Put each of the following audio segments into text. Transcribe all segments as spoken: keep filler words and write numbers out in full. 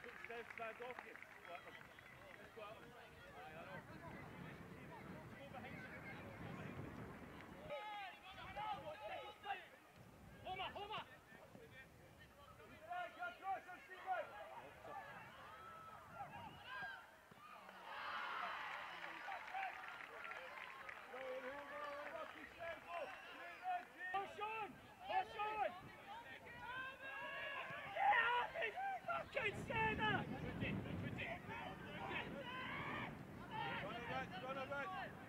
Steph, stand off you. Go at them. Just go at them. Aye, I know. Go behind them. Go behind them. Homa, Homa! Push on! Push on! Yeah! Fucking say that! Run a red, run a red!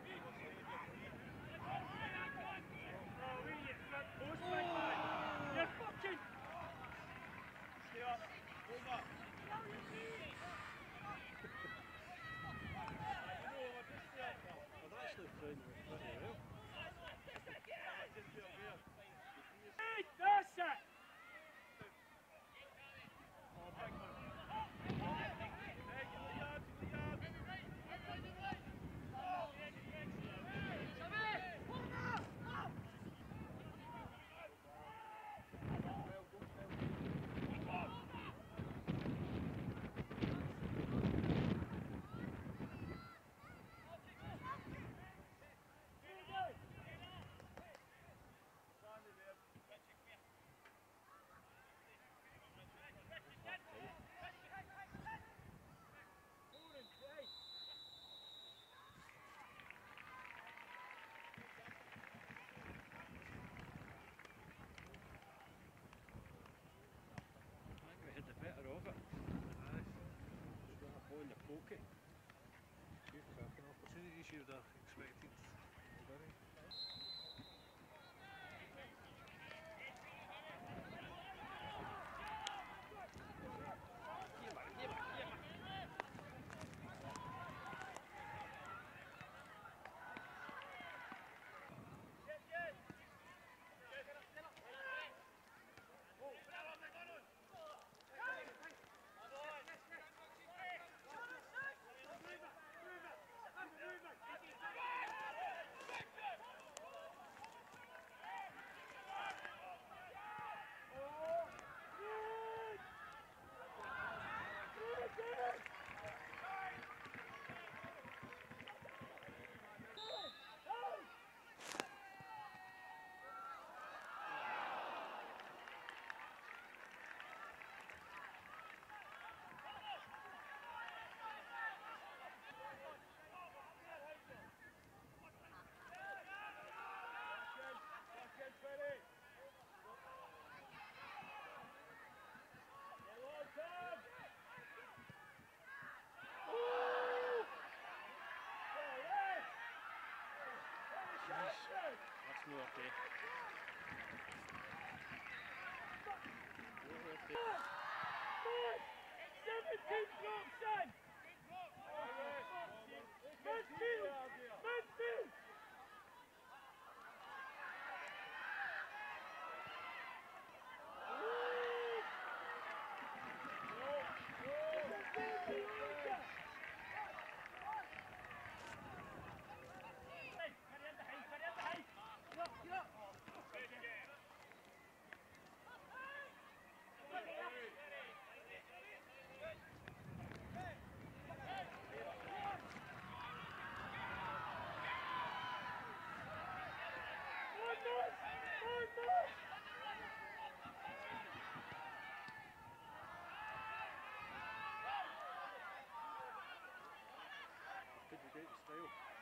Oh, we get front post, big man! You're fucking... Stay up! Hold up! I've actually found it pretty well. Hey, that's it! Oh, big man. Hey, get the yards, get the yards! Had the better of it. Aye. Just got a ball in the pocket. Few cracking opportunities you would have expected. Very. That's no okay. No okay. seventeen blocks in! Midfield! Midfield! Could be great style.